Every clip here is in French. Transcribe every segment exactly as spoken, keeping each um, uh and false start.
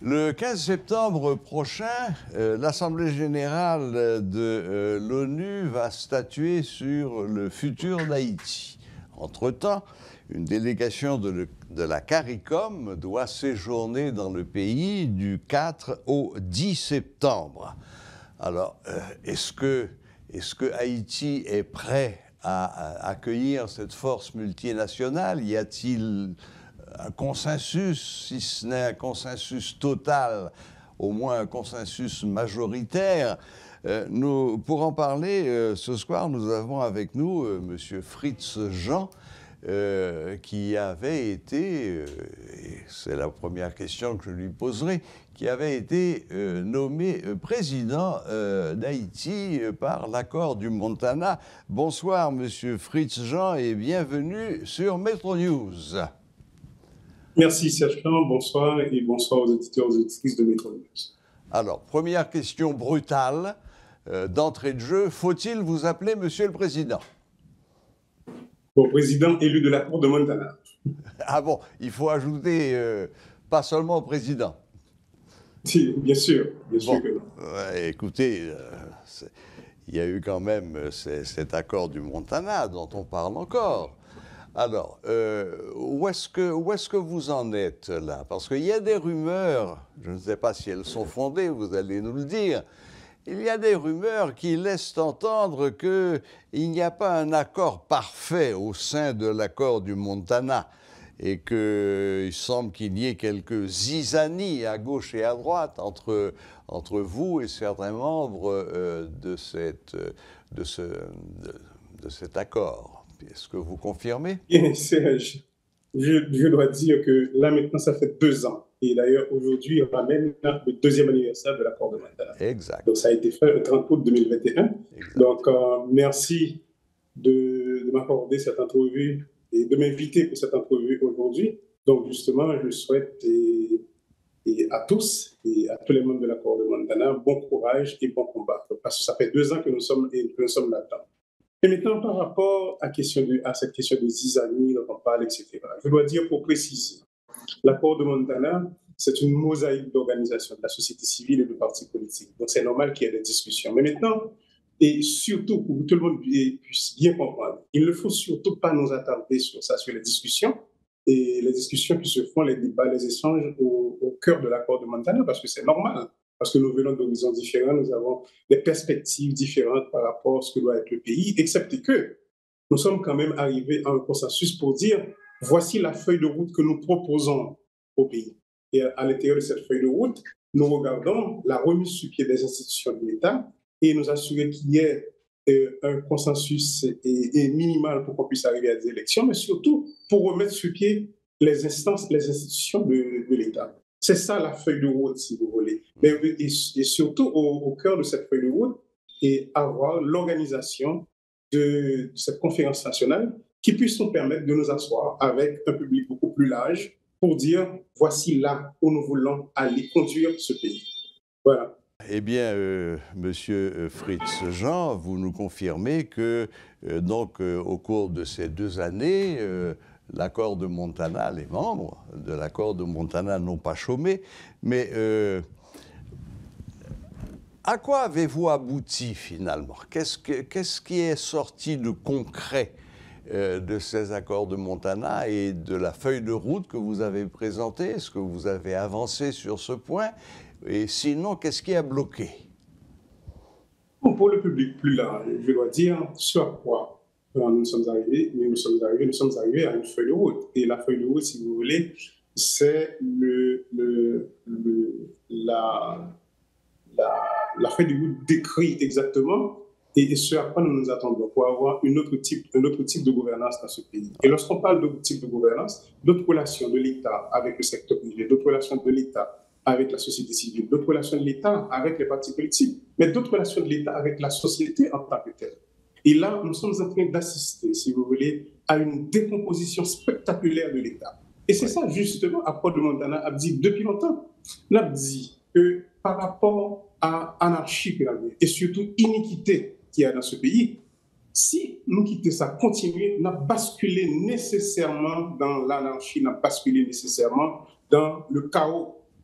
Le quinze septembre prochain, euh, l'Assemblée générale de euh, l'ONU va statuer sur le futur d'Haïti. Entre-temps, une délégation de, le, de la CARICOM doit séjourner dans le pays du quatre au dix septembre. Alors, euh, est-ce que, est-ce que Haïti est prêt à, à accueillir cette force multinationale? Y a-t-il un consensus, si ce n'est un consensus total, au moins un consensus majoritaire? Euh, nous, pour en parler, euh, ce soir, nous avons avec nous euh, M. Fritz Jean, euh, qui avait été, euh, et c'est la première question que je lui poserai, qui avait été euh, nommé euh, président euh, d'Haïti euh, par l'accord du Montana. Bonsoir, M. Fritz Jean, et bienvenue sur Metro News. Merci Serge, bonsoir et bonsoir aux auditeurs et aux auditrices de Metro News. Alors, première question brutale, euh, d'entrée de jeu, faut-il vous appeler Monsieur le Président? Bon, président élu de la Cour de Montana. Ah bon, il faut ajouter euh, pas seulement président. Si, bien sûr, bien sûr bon, que non. Euh, écoutez, euh, il y a eu quand même euh, cet accord du Montana dont on parle encore. Alors, euh, où est-ce que, où est-ce que vous en êtes là? Parce qu'il y a des rumeurs, je ne sais pas si elles sont fondées, vous allez nous le dire, il y a des rumeurs qui laissent entendre qu'il n'y a pas un accord parfait au sein de l'accord du Montana et qu'il semble qu'il y ait quelques zizanies à gauche et à droite entre, entre vous et certains membres euh, de, cette, de, ce, de, de cet accord. Est-ce que vous confirmez? Bien, Serge, je, je dois dire que là maintenant, ça fait deux ans. Et d'ailleurs, aujourd'hui, on ramène le deuxième anniversaire de l'accord de Montana. Exact. Donc, ça a été fait le trente août deux mille vingt et un. Exact. Donc, euh, merci de, de m'accorder cette entrevue et de m'inviter pour cette entrevue aujourd'hui. Donc, justement, je souhaite et, et à tous et à tous les membres de l'accord de Montana bon courage et bon combat. Parce que ça fait deux ans que nous sommes, que nous sommes là-dedans. Et maintenant, par rapport à, question de, à cette question des zizanies dont on parle, et cetera, je dois dire pour préciser, l'accord de Montana, c'est une mosaïque d'organisations de la société civile et de partis politiques. Donc, c'est normal qu'il y ait des discussions. Mais maintenant, et surtout pour que tout le monde puisse bien comprendre, il ne faut surtout pas nous attarder sur ça, sur les discussions, et les discussions qui se font, les débats, les échanges au, au cœur de l'accord de Montana, parce que c'est normal. Parce que nous venons d'horizons différents, nous avons des perspectives différentes par rapport à ce que doit être le pays, excepté que nous sommes quand même arrivés à un consensus pour dire voici la feuille de route que nous proposons au pays. Et à l'intérieur de cette feuille de route, nous regardons la remise sur pied des institutions de l'État et nous assurer qu'il y ait euh, un consensus et, et minimal pour qu'on puisse arriver à des élections, mais surtout pour remettre sur pied les instances, les institutions de, de l'État. C'est ça la feuille de route, si vous voulez. Mais, et, et surtout, au, au cœur de cette feuille de route, et avoir l'organisation de cette conférence nationale qui puisse nous permettre de nous asseoir avec un public beaucoup plus large pour dire voici là où nous voulons aller conduire ce pays. Voilà. Eh bien, euh, Monsieur Fritz Jean, vous nous confirmez que, euh, donc, euh, au cours de ces deux années, euh, l'accord de Montana, les membres de l'accord de Montana n'ont pas chômé, mais euh, à quoi avez-vous abouti finalement? Qu'est-ce, que, qu'est-ce qui est sorti de concret euh, de ces accords de Montana et de la feuille de route que vous avez présentée? Est-ce que vous avez avancé sur ce point? Et sinon, qu'est-ce qui a bloqué? Pour le public plus large, je dois dire ce à quoi nous sommes arrivés, nous sommes arrivés, nous sommes arrivés à une feuille de route. Et la feuille de route, si vous voulez, c'est le, le, le, la, la, la feuille de route décrit exactement et, et ce à quoi nous nous attendons pour avoir une autre type, un autre type de gouvernance dans ce pays. Et lorsqu'on parle d'autre type de gouvernance, d'autres relations de l'État avec le secteur privé, d'autres relations de l'État avec la société civile, d'autres relations de l'État avec les partis politiques, mais d'autres relations de l'État avec la société en tant que telle. Et là, nous sommes en train d'assister, si vous voulez, à une décomposition spectaculaire de l'État. Et c'est ça, justement, à quoi de Montana a dit depuis longtemps. On a dit que par rapport à l'anarchie qu'il y avait, et surtout iniquité qu'il y a dans ce pays, si nous quittons ça, continuer, on a basculé nécessairement dans l'anarchie, on a basculé nécessairement dans le chaos.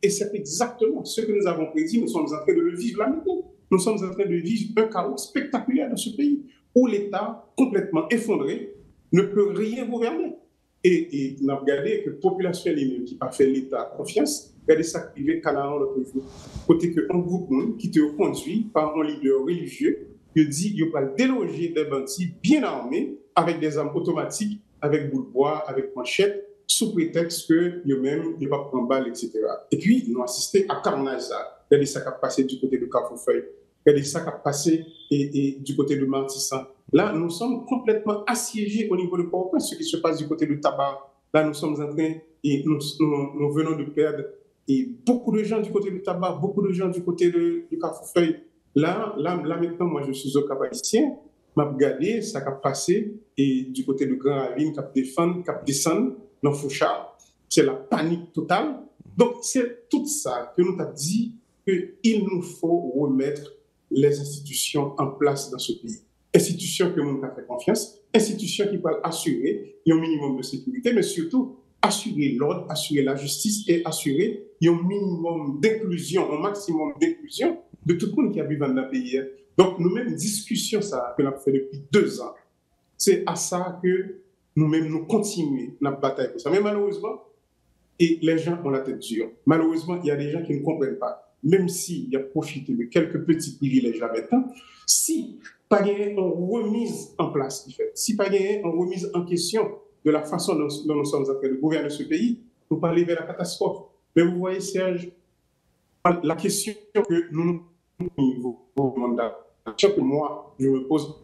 Et c'est exactement ce que nous avons prédit. Nous sommes en train de le vivre là maintenant. Nous sommes en train de vivre un chaos spectaculaire dans ce pays où l'État, complètement effondré, ne peut rien gouverner. Et, et nous avons regardé que la population elle-même qui n'a pas fait l'État confiance, regardez ça qui est Canaan, le président. Côté qu'un groupe qui te conduit par un leader religieux, il dit qu'il va déloger des bandits bien armés avec des armes automatiques, avec boule de bois, avec manchette, sous prétexte que eux-mêmes ne vont pas prendre balle, et cetera. Et puis, nous avons assisté à carnage. Regardez ça qui a passé du côté de Carrefour-Feuille. Regardez ça qui a passé et, et, du côté de Martissan. Là, nous sommes complètement assiégés au niveau de Port-au-Prince, ce qui se passe du côté de Tabar. Là, nous sommes en train, et nous, nous, nous venons de perdre et beaucoup de gens du côté de Tabar, beaucoup de gens du côté de, de Carrefour-Feuille. Là, là, là, maintenant, moi, je suis au Cap Haïtien. Je vais regarder ça qui a passé et du côté de Grand Ravine, Cap Défendre, Cap Descendre, dans Fouchard. C'est la panique totale. Donc, c'est tout ça que nous avons dit qu'il nous faut remettre les institutions en place dans ce pays. Institutions que nous avons fait confiance, institutions qui peuvent assurer un minimum de sécurité, mais surtout assurer l'ordre, assurer la justice et assurer un minimum d'inclusion, un maximum d'inclusion de tout le monde qui a vécu dans le pays. Donc, nous-mêmes, discussion ça que nous avons fait depuis deux ans. C'est à ça que nous-mêmes, nous continuons notre bataille pour ça. Mais malheureusement, et les gens ont la tête dure. Malheureusement, il y a des gens qui ne comprennent pas. Même s'il y a profité de quelques petits privilèges là maintenant, si pas une remise en place, si pas une remise en question de la façon dont, dont nous sommes en train de gouverner ce pays, nous pas aller vers la catastrophe. Mais vous voyez, Serge, la question que nous nous demandons, la question que moi, je me pose,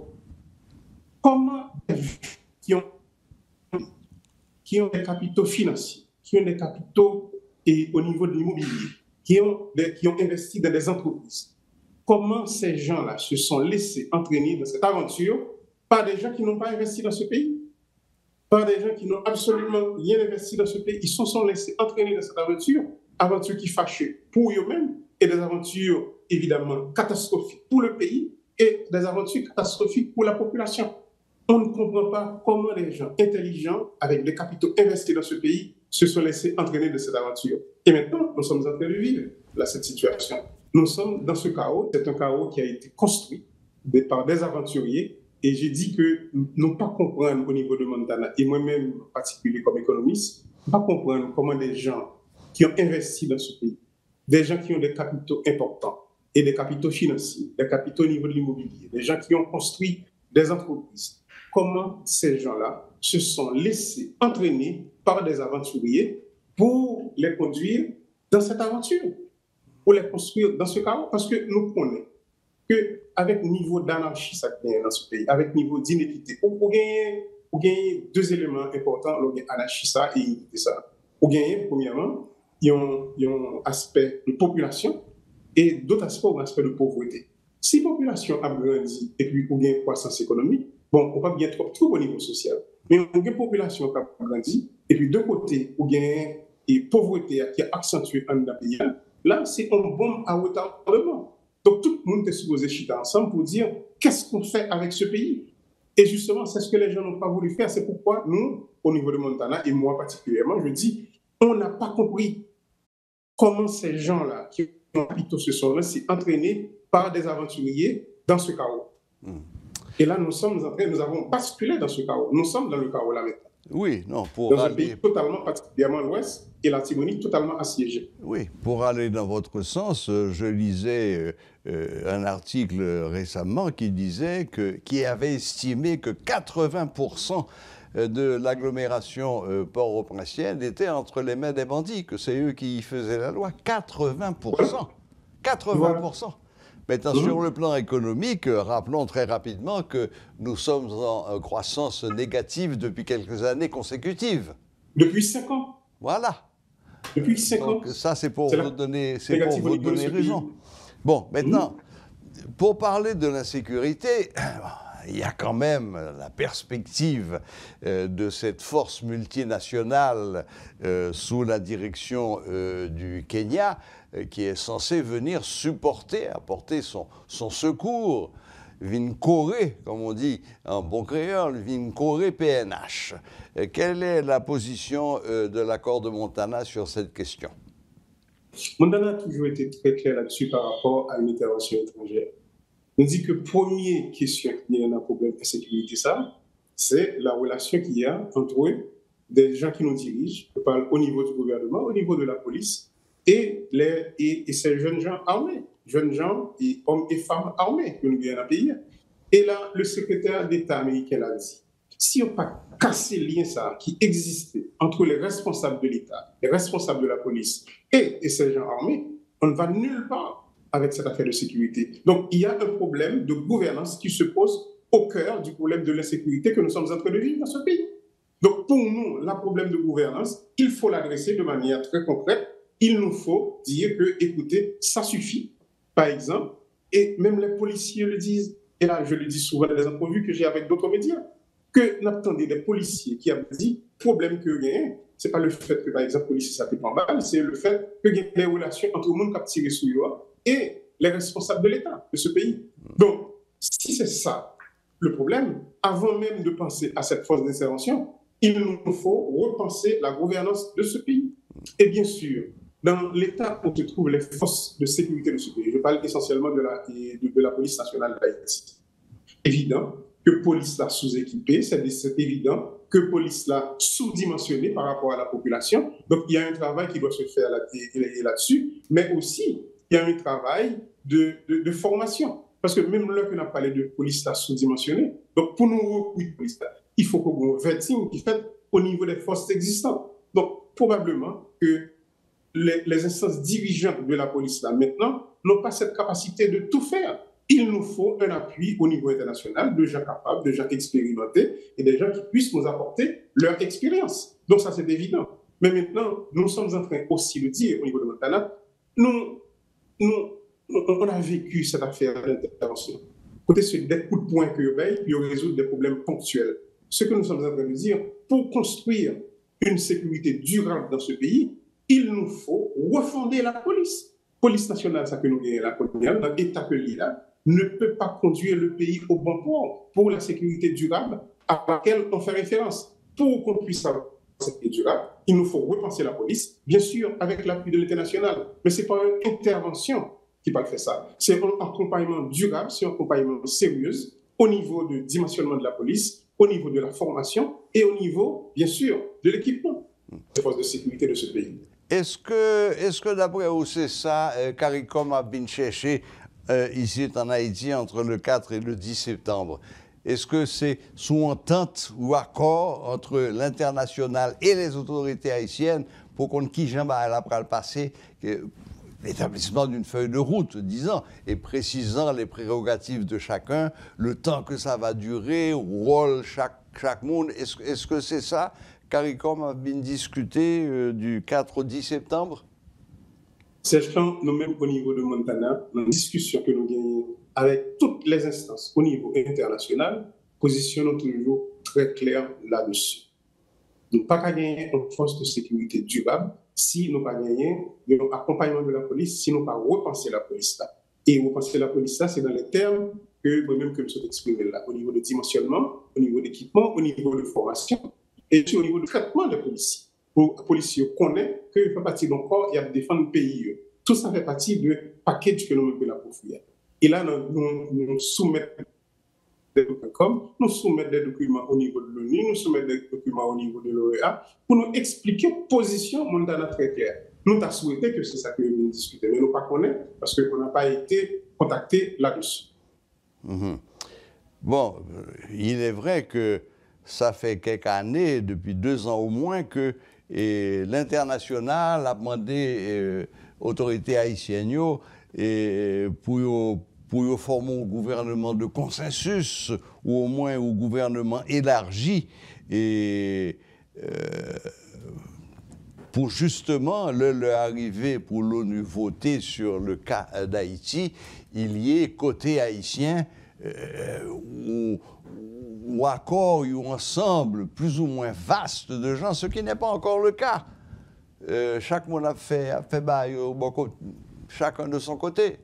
comment qui ont, qui ont des capitaux financiers, qui ont des capitaux et au niveau de l'immobilier, qui ont, des, qui ont investi dans des entreprises, comment ces gens-là se sont laissés entraîner dans cette aventure par des gens qui n'ont pas investi dans ce pays, par des gens qui n'ont absolument rien investi dans ce pays. Ils se sont laissés entraîner dans cette aventure, aventure qui fâche pour eux-mêmes et des aventures évidemment catastrophiques pour le pays et des aventures catastrophiques pour la population. On ne comprend pas comment les gens intelligents, avec des capitaux investis dans ce pays, se sont laissés entraîner de cette aventure. Et maintenant, nous sommes en train de vivre là, cette situation. Nous sommes dans ce chaos. C'est un chaos qui a été construit par des aventuriers. Et j'ai dit que nous ne pas comprendre au niveau de Montana, et moi-même en particulier comme économiste, ne pas comprendre comment des gens qui ont investi dans ce pays, des gens qui ont des capitaux importants et des capitaux financiers, des capitaux au niveau de l'immobilier, des gens qui ont construit des entreprises, comment ces gens-là se sont laissés entraîner par des aventuriers pour les conduire dans cette aventure, pour les construire dans ce chaos, parce que nous connaissons qu'avec le niveau d'anarchie dans ce pays, avec le niveau d'inéquité, pour gagner, pour gagner deux éléments importants, l'anarchie et l'inéquité. Pour gagner, premièrement, il y a un aspect de population et d'autres aspects, un aspect de pauvreté. Si la population a grandi et puis on gagne une croissance économique, bon, on ne peut pas bien trop, trop au niveau social. Mais on a une population qui a grandi, et puis de côté, on a une pauvreté qui a accentué en un pays. Là, c'est un bombe à retardement. Donc, tout le monde est supposé chiter ensemble pour dire qu'est-ce qu'on fait avec ce pays. Et justement, c'est ce que les gens n'ont pas voulu faire. C'est pourquoi nous, au niveau de Montana, et moi particulièrement, je dis, on n'a pas compris comment ces gens-là qui ont plutôt se sont laissés entraînés par des aventuriers dans ce chaos. Mmh. Et là, nous sommes en train, nous avons basculé dans ce chaos. Nous sommes dans le chaos là maintenant. Oui, non, pour dans aller... un pays totalement, particulièrement l'Ouest, et la Timonie totalement assiégée. Oui, pour aller dans votre sens, je lisais euh, un article récemment qui disait que, qui avait estimé que quatre-vingts pour cent de l'agglomération euh, port-au-princienne était entre les mains des bandits, que c'est eux qui faisaient la loi. quatre-vingts pour cent. Voilà. quatre-vingts pour cent. Voilà. Maintenant, mmh. sur le plan économique, rappelons très rapidement que nous sommes en croissance négative depuis quelques années consécutives. Depuis cinq ans. Voilà. Depuis cinq ans. Donc ça, c'est pour vous donner, c'est pour vous donner raison. Bon, maintenant, mmh. pour parler de l'insécurité, il y a quand même la perspective euh, de cette force multinationale euh, sous la direction euh, du Kenya, euh, qui est censée venir supporter, apporter son, son secours, Vinkore, comme on dit en bon créole, Vinkore P N H. Euh, quelle est la position euh, de l'accord de Montana sur cette question? Montana a toujours été très clair là-dessus par rapport à une intervention étrangère. On dit que la première question qui y a un problème de sécurité, ça, c'est la relation qu'il y a entre des gens qui nous dirigent, je parle au niveau du gouvernement, au niveau de la police, et, les, et, et ces jeunes gens armés, jeunes gens, et hommes et femmes armés que nous viennent à payer. Et là, le secrétaire d'État américain a dit, si on n'a pas cassé le lien ça, qui existait entre les responsables de l'État, les responsables de la police et, et ces gens armés, on ne va nulle part avec cette affaire de sécurité. Donc, il y a un problème de gouvernance qui se pose au cœur du problème de l'insécurité que nous sommes en train de vivre dans ce pays. Donc, pour nous, le problème de gouvernance, il faut l'adresser de manière très concrète. Il nous faut dire que, écoutez, ça suffit, par exemple, et même les policiers le disent, et là, je le dis souvent dans les entrevues que j'ai avec d'autres médias, que n'attendez des policiers qui ont dit, problème que rien, ce n'est pas le fait que, par exemple, les policiers s'appliquent en balle, c'est le fait qu'il y ait des relations entre le monde qui a tiré sur eux et les responsables de l'État, de ce pays. Donc, si c'est ça le problème, avant même de penser à cette force d'intervention, il nous faut repenser la gouvernance de ce pays. Et bien sûr, dans l'état où se trouvent les forces de sécurité de ce pays, je parle essentiellement de la, de, de la police nationale d'Haïti. Évident que la police l'a sous-équipée, c'est évident que la police l'a sous-dimensionnée par rapport à la population. Donc, il y a un travail qui doit se faire là-dessus, mais aussi, il y a un travail de, de, de formation. Parce que même là qu'on a parlé de police là sous-dimensionnée, donc pour nous recruter police là, il faut qu'on ait un vetting qui fait au niveau des forces existantes. Donc, probablement que les, les instances dirigeantes de la police là maintenant n'ont pas cette capacité de tout faire. Il nous faut un appui au niveau international de gens capables, de gens expérimentés et des gens qui puissent nous apporter leur expérience. Donc ça, c'est évident. Mais maintenant, nous sommes en train aussi de dire au niveau de Montana, nous, nous, on a vécu cette affaire d'intervention. Côté sur des coups de poing que vous avez, puis résoudre des problèmes ponctuels. Ce que nous sommes en train de dire, pour construire une sécurité durable dans ce pays, il nous faut refonder la police. Police nationale, ça que nous gagnons la coloniale, dans l'état que là, ne peut pas conduire le pays au bon port pour la sécurité durable à laquelle on fait référence. Pour qu'on puisse avoir cette sécurité durable, il nous faut repenser la police, bien sûr, avec l'appui de l'international. Mais ce n'est pas une intervention qui va faire ça. C'est un accompagnement durable, c'est un accompagnement sérieux au niveau du dimensionnement de la police, au niveau de la formation et au niveau, bien sûr, de l'équipement des forces de sécurité de ce pays. Est-ce que, est-ce que d'après vous, c'est ça, euh, CARICOM a bien cherché euh, ici en Haïti entre le quatre et le dix septembre? Est-ce que c'est sous entente ou accord entre l'international et les autorités haïtiennes pour qu'on ne quitte jamais après le passé l'établissement d'une feuille de route, disant, et précisant les prérogatives de chacun, le temps que ça va durer, rôle chaque, chaque monde. Est-ce, est-ce que c'est ça, CARICOM a bien discuté euh, du quatre au dix septembre? Sachant, nous-mêmes au niveau de Montana, dans la discussion que nous gagnons avec toutes les instances au niveau international, positionnons toujours très clair là-dessus. Nous ne pouvons pas gagner une force de sécurité durable si nous ne pas gagner l'accompagnement de la police, si nous ne pas repenser la police là. Et repenser la police là, c'est dans les termes que moi-même que je suis exprimé là, au niveau de dimensionnement, au niveau d'équipement, au niveau de formation, et puis au niveau de traitement des policiers. Pour les policiers connaissent qu'il fait partie d'un corps et à défendre le pays. Tout ça fait partie du package que nous mettons là pour faire. Et là, nous, nous, nous soumettons des documents, nous soumettons des documents au niveau de l'ONU, nous soumettons des documents au niveau de l'O E A pour nous expliquer la position Montana très claire. Nous avons souhaité que c'est ça que nous discutons, mais nous ne pas connaître parce qu'on n'a pas été contactés là-dessus. Mmh. Bon, il est vrai que ça fait quelques années, depuis deux ans au moins, que l'international a demandé euh, aux autorités haïtiennes et pour pour former un gouvernement de consensus, ou au moins un gouvernement élargi, et euh, pour justement, le, le arriver pour l'ONU voter sur le cas d'Haïti, il y ait côté haïtien euh, ou, ou accord ou ensemble plus ou moins vaste de gens, ce qui n'est pas encore le cas. Euh, chaque monde a fait, a fait bail, chacun de son côté.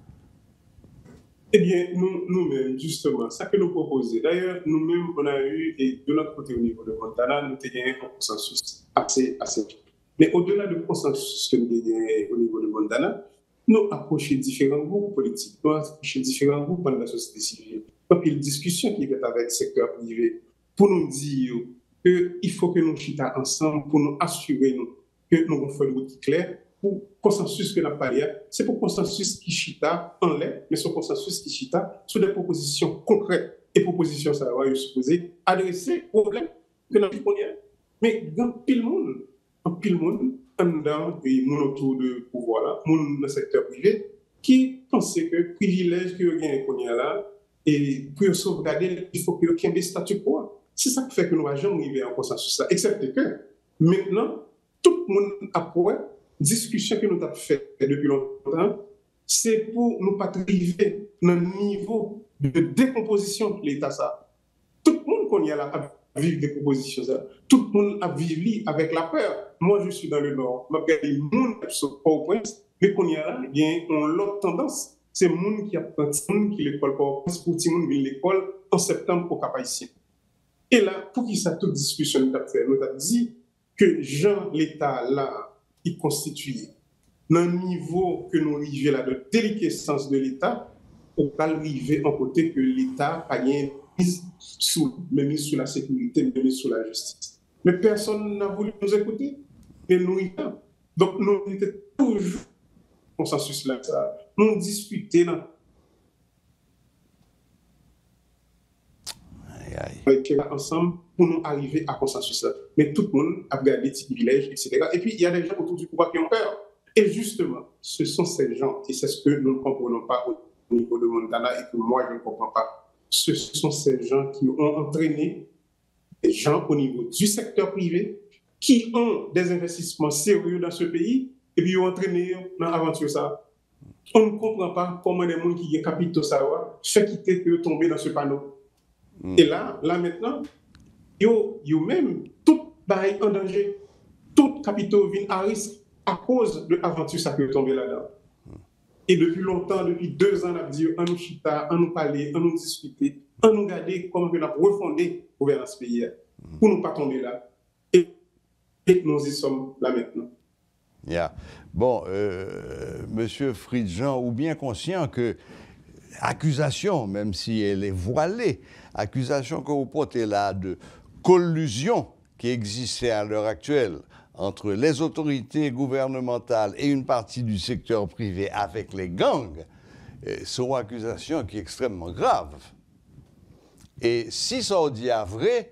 Eh bien, nous, nous-mêmes, justement, ça que nous proposons. D'ailleurs, nous-mêmes, on a eu, et de notre côté au niveau de Montana, nous avons un consensus assez, assez. Mais au-delà du consensus que nous avons au niveau de Montana, nous approchons différents groupes politiques, nous approchons différents groupes dans la société civile. Donc, il y a une discussion qui est faite avec le secteur privé pour nous dire qu'il faut que nous chita ensemble pour nous assurer nous, que nous avons fait une route claire pour consensus que nous avons parlé. C'est pour consensus qui chita en l'air, mais ce consensus qui chita sur des propositions concrètes. Et propositions, ça va supposer adresser aux problèmes que nous avons. Mais dans pile monde, en pile monde, en dedans, et mon autour de pouvoir là, mon dans le secteur privé, qui pensait que le privilège que vous avez là, et pour sauvegarder, il faut que vous ayez des statu quo. C'est ça qui fait que nous n'avons jamais arrivé en consensus là. Excepté que, maintenant, tout le monde après, discussion que nous avons fait depuis longtemps, c'est pour nous pas arriver dans le niveau de décomposition de l'État ça. Tout le monde qu'on y a là à vivre des propositions ça. Tout le monde a vécu avec la peur. Moi, je suis dans le Nord. Je regarde les gens sur Port-au-Prince, mais qu'on y a là, il y a une autre tendance. C'est les gens qui apprennent, les gens qui l'école Port-au-Prince, pour les gens qui viennent l'école en septembre au Cap-Haïtien. Et là, pour qui ça, toute discussion nous a fait, nous a dit que Jean, l'État là, il constitue dans le niveau que nous arrivons là de déliquescence de l'État, on va arriver en côté que l'État a une mise sous, même mise sous la sécurité, même mise sous la justice. Mais personne n'a voulu nous écouter. Et nous, donc nous étions toujours consensus là, ça. Nous discutions là. Ensemble pour nous arriver à consensus là. Mais tout le monde a gardé des privilèges, et cetera. Et puis il y a des gens autour du pouvoir qui ont peur. Et justement, ce sont ces gens, et c'est ce que nous ne comprenons pas au niveau de Montana et que moi je ne comprends pas, ce sont ces gens qui ont entraîné des gens au niveau du secteur privé qui ont des investissements sérieux dans ce pays et puis ils ont entraîné dans l'aventure ça. On ne comprend pas comment les gens qui ont capitaux ça fait quitter que tomber dans ce panneau. Mm. Et là, là maintenant, ils ont même tout bail en danger, tout capitaux vient à risque à cause de l'aventure ça peut tomber là-dedans. Et depuis longtemps, depuis deux ans, on a dit, on nous chita, on nous parler, on nous discuter, on nous regarder comment on a refondé la gouvernance pays pour ne pas tomber là. Et, et nous y sommes là maintenant. Yeah. Bon, euh, Monsieur Fridjean, ou bien conscient que accusation, même si elle est voilée, accusation que vous portez là de collusion qui existait à l'heure actuelle entre les autorités gouvernementales et une partie du secteur privé avec les gangs, sont accusations qui sont extrêmement graves. Et si ça en dit à vrai,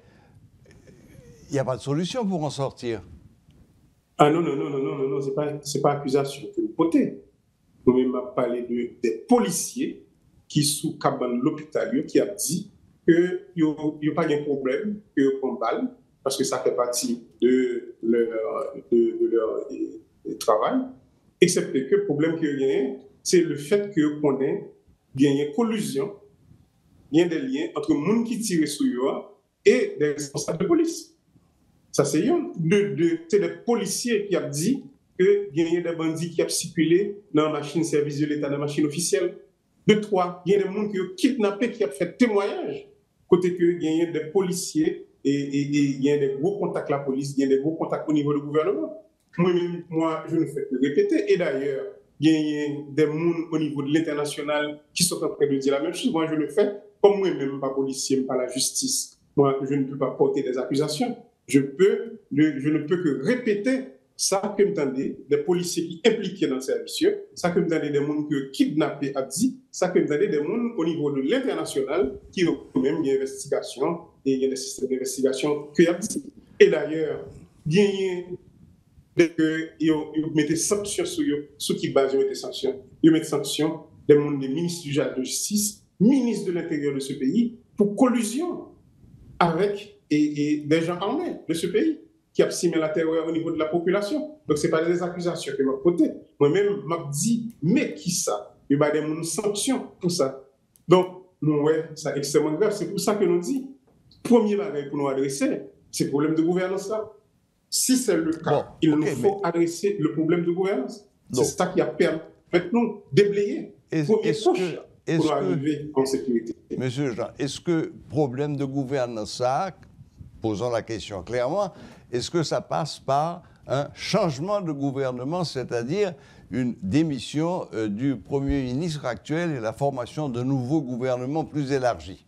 il n'y a pas de solution pour en sortir. Ah non, non, non, non, non, non, non, ce n'est pas, c'est pas accusation que vous portez. Nous-mêmes avons parlé de, des policiers qui, sous cabane l'hôpital, qui a dit qu'il n'y a pas de problème, qu'on balle, parce que ça fait partie de leur, de, de leur de, de travail, excepté que le problème qu'il y a, c'est le fait qu'on ait une collusion, il y a des liens entre les gens qui tirent sur eux et des responsables de police. Ça, c'est un. De, de, c'est des policiers qui ont dit qu'il y a des bandits qui ont circulé dans la machine service de l'État, dans la machine officielle. De trois, il y a des gens qui ont kidnappé, qui ont fait témoignage, côté qu'il y a des policiers. Et il y a des gros contacts avec la police, il y a des gros contacts au niveau du gouvernement. Moi, moi je ne fais que répéter. Et d'ailleurs, il y a des gens au niveau de l'international qui sont en train de dire la même chose. Moi, je le fais comme moi-même, pas policier, pas la justice. Moi, je ne peux pas porter des accusations. Je, peux, je ne peux que répéter ça que me tendez, des policiers qui impliqués dans le service, ça que me tendez des gens qui ont kidnappé à dit, ça que me tendez des gens au niveau de l'international qui ont même une investigation et il y a des systèmes d'investigation qui ont dit. Et d'ailleurs, il y a que ils mettent des sanctions sur eux, sur qui base ils mettent des sanctions. Ils mettent des sanctions des gens des ministres de justice, ministres de l'intérieur de ce pays pour collusion avec et, et des gens armés de ce pays qui a simé la terreur au niveau de la population. Donc, ce n'est pas des accusations que je côté. Moi-même, je dis, mais qui ça? Il y a des sanctions pour ça. Donc, nous, ouais, c'est extrêmement grave. C'est pour ça que nous disons, premier bagage pour nous adresser, c'est le problème de gouvernance là. Si c'est le cas, bon, il okay, nous faut mais... adresser le problème de gouvernance. C'est ça qui a permis maintenant déblayer. Est-ce, est-ce que, est-ce pour que, arriver en sécurité. Monsieur Jean, est-ce que problème de gouvernance ça, posons la question clairement, est-ce que ça passe par un changement de gouvernement, c'est-à-dire une démission euh, du Premier ministre actuel et la formation de nouveaux gouvernements plus élargis.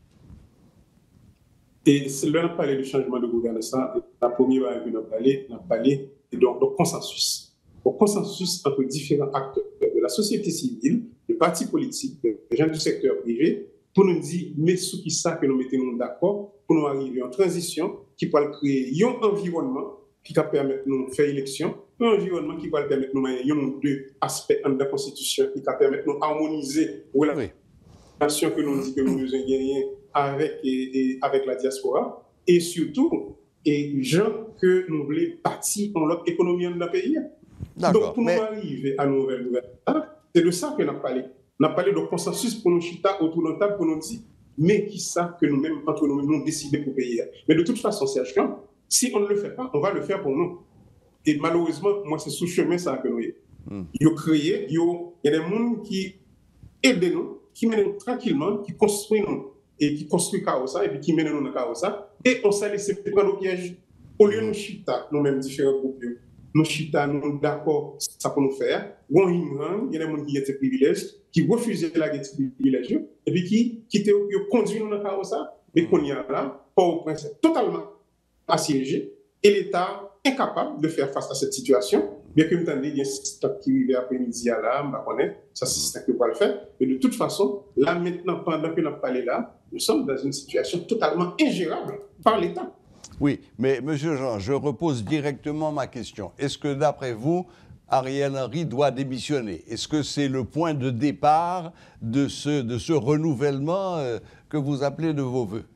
Et là, on a parlé du changement de gouvernement. La première fois qu'on a parlé, on a parlé de, de consensus. Le consensus entre différents acteurs de la société civile, des partis politiques, des gens du secteur privé, pour nous dire, mais ce qui ça que nous mettons d'accord, pour nous arriver en transition, qui peut créer un environnement qui va permettre de nous faire élection, un environnement qui va permettre de nous avoir deux aspects de la Constitution, qui va permettre de nous harmoniser la relation que nous disons que nous avons gagnée avec, et, et, avec la diaspora, et surtout, et gens que nous voulons bâtir dans notre économie de notre pays. Donc, pour mais... nous arriver à nos nouvelles gouvernements, c'est de ça qu'on a parlé. On a parlé de consensus pour nous chita autour de la table pour nous dire, mais qui ça que nous-mêmes, entre nous-mêmes, nous décidons pour payer. Mais de toute façon, Serge Camp, si on ne le fait pas, on va le faire pour nous. Et malheureusement, moi, c'est sous chemin ça que nous y mm. Ils ont créé, il y a des gens qui aident nous, qui mènent nous tranquillement, qui construisent nous, et qui construisent Kaosa, et puis qui mènent nous dans Kaosa, et on s'est laissé prendre au piège. Au lieu de nous chita, nous-mêmes, différents groupes, nous chita, nous d'accord, ça peut nous faire. Il y a des gens qui ont des privilèges, qui refusent la guerre de privilèges, et puis qui, qui te conduisent nous dans Kaosa, mais qu'on y a là, Port-au-Prince totalement assiégé, et l'État incapable de faire face à cette situation. Bien que nous il y a un système qui arrive après-midi à là, on va ça c'est système qui va le faire. Mais de toute façon, là maintenant, pendant que nous parlons là, nous sommes dans une situation totalement ingérable par l'État. Oui, mais M. Jean, je repose directement ma question. Est-ce que d'après vous, Ariel Henry doit démissionner? Est-ce que c'est le point de départ de ce, de ce renouvellement euh, que vous appelez de vos voeux?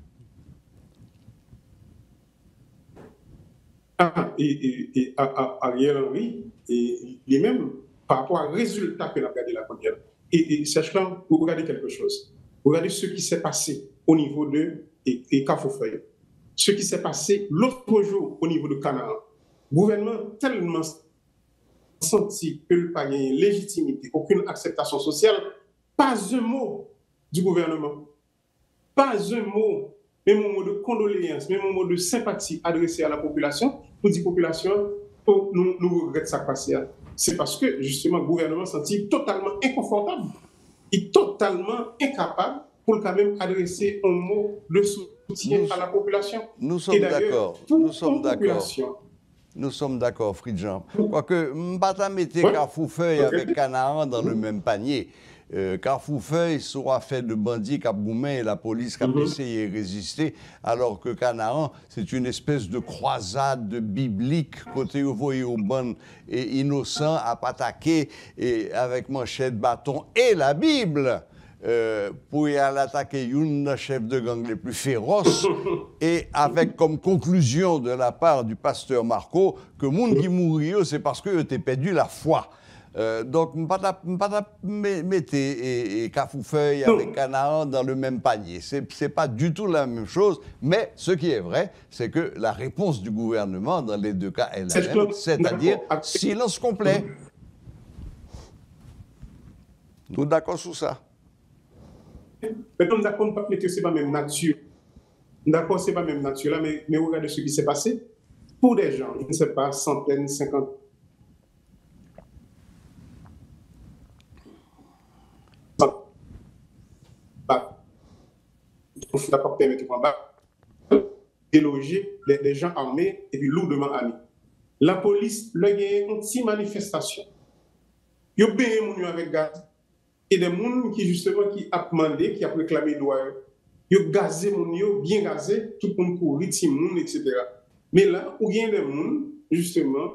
Ah, et, et, et à, à Ariel Henry, et lui-même, par rapport au résultat que l'a regardé la première. Et, et sachant, vous regardez quelque chose. Vous regardez ce qui s'est passé au niveau de et, et Cafoufeuille. Ce qui s'est passé l'autre jour au niveau de Canaan. Le gouvernement tellement senti que le pas gagné légitimité, aucune acceptation sociale, pas un mot du gouvernement. Pas un mot, même un mot de condoléance, même un mot de sympathie adressé à la population, pour dire population, oh, nous, nous regrettons ça passer. C'est parce que justement le gouvernement senti totalement inconfortable et totalement incapable pour quand même adresser un mot de soutien nous, à la population. Nous sommes d'accord. Nous sommes d'accord. Nous sommes d'accord, Fridjan. Quoique, Mbata mettait ouais. Carrefourfeuille okay. avec Canaan dans mmh. le même panier. Euh, Carrefourfeuille sera fait de bandits Cap-Goumen et la police qui a mm-hmm. essayé de résister, alors que Canaan, c'est une espèce de croisade biblique, côté où voyez au bon et innocent, à attaquer et avec manchette, bâton et la Bible. Euh, pour y aller attaquer une chef de gang les plus féroces et avec comme conclusion de la part du pasteur Marco que monde qui mourit c'est parce que tu as perdu la foi. Euh, donc, pas mettez et, et Cafoufeuille avec Canaan dans le même panier. C'est c'est pas du tout la même chose, mais ce qui est vrai, c'est que la réponse du gouvernement dans les deux cas est la même, c'est-à-dire silence complet. Nous d'accord sur ça? Mais nous d'accord pas que c'est pas même nature. D'accord, c'est pas même nature là, mais, mais regardez ce qui s'est passé pour des gens, je ne sais pas, centaines, cinquante. Il faut d'abord permettre de déloger les, les gens armés et puis lourdement armés. La police, le gagne une petite manifestation. Il y a bien des gens avec gaz. Et des gens qui, justement, qui a demandé, qui a réclamé droit. Il y a gazé, bien gazé, tout le monde courir, et cetera. Mais là, il y a des gens, justement,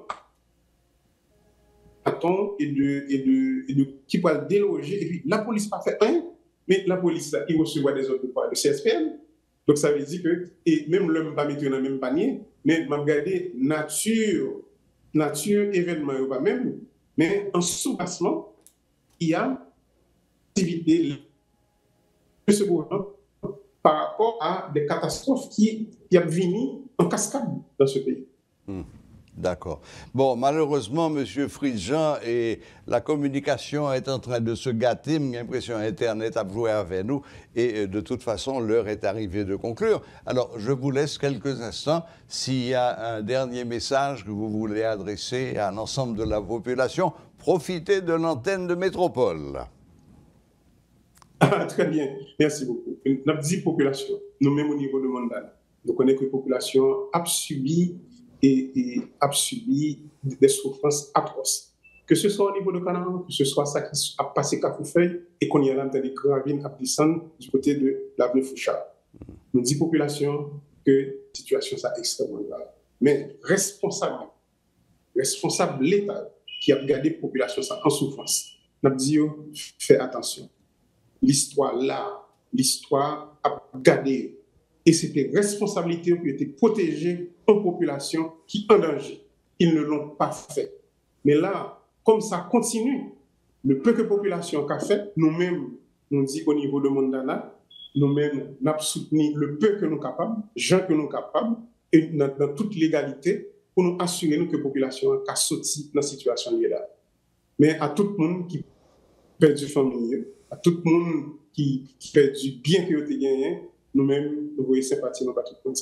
et de, et de, et de, qui peuvent déloger. Et puis, la police n'a pas fait rien. Mais la police, là, il reçoit des ordres de C S P N. Donc, ça veut dire que, et même l'homme pas mettre dans le même panier, mais m'a regardé nature, nature, événement, pas même, mais en sous-bassement, il y a activité de ce gouvernement par rapport à des catastrophes qui, qui ont venu en cascade dans ce pays. Mmh. D'accord. Bon, malheureusement, M. Fritz-Jean, et la communication est en train de se gâter. J'ai l'impression Internet a joué avec nous. Et de toute façon, l'heure est arrivée de conclure. Alors, je vous laisse quelques instants. S'il y a un dernier message que vous voulez adresser à l'ensemble de la population, profitez de l'antenne de Métropole. Ah, très bien. Merci beaucoup. Notre dix population, nous-mêmes au niveau de Mandana, nous connaissons que la population a subi et, et a subi des souffrances atroces. Que ce soit au niveau de Canaan, que ce soit ça qui a passé Cafoufeuille et qu'on y a là dans les gravines à descendre du côté de l'avenue Fouchard. Nous disons population que la situation est extrêmement grave. Mais responsable, responsable l'État qui a gardé la population en souffrance, nous disons faites attention. L'histoire là, l'histoire a gardé. Et c'était responsabilité pour être protéger une population qui est en danger. Ils ne l'ont pas fait. Mais là, comme ça continue, le peu que la population a fait, nous-mêmes, nous disons au niveau de Mandana, nous-mêmes, nous avons soutenu le peu que nous sommes capables, les gens que nous sommes capables, et dans, dans toute légalité, pour nous assurer que la population a sorti dans cette situation là. Mais à tout le monde qui perd du famille, à tout le monde qui, qui perd du bien que vous avez gagné, nous-mêmes, nous voyons sympathie dans tout le monde.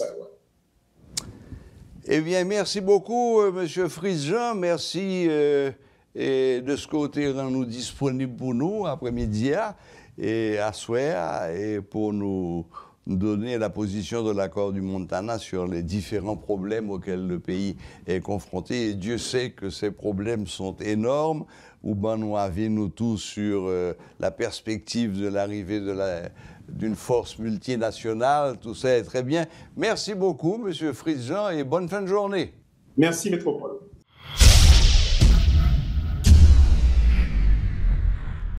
Eh bien, merci beaucoup, euh, M. Fritz-Jean. Merci euh, et de ce côté, rend-nous disponibles pour nous après-midi et à soir et pour nous donner la position de l'accord du Montana sur les différents problèmes auxquels le pays est confronté. Et Dieu sait que ces problèmes sont énormes. Ou ben nous avons nous tous sur euh, la perspective de l'arrivée de la d'une force multinationale, tout ça est très bien. Merci beaucoup, M. Fritz-Jean, et bonne fin de journée. Merci, Métropole.